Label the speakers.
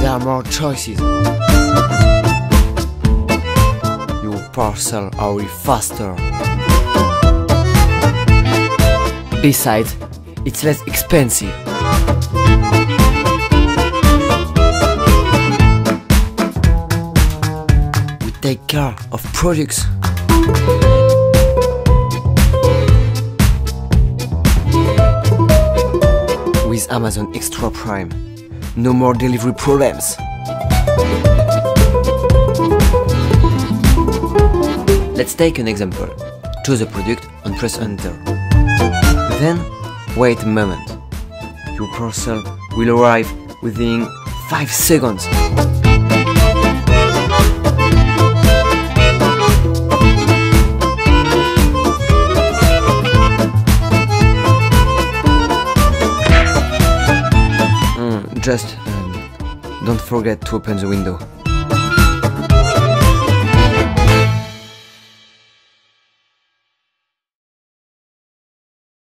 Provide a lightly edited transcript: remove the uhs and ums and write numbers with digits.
Speaker 1: there are more choices. Your parcel are faster. Besides, it's less expensive. We take care of products. With Amazon Extra Prime, no more delivery problems. Let's take an example. Choose a product and press enter. Then, wait a moment. Your parcel will arrive within 5 seconds. Just don't forget to open the window.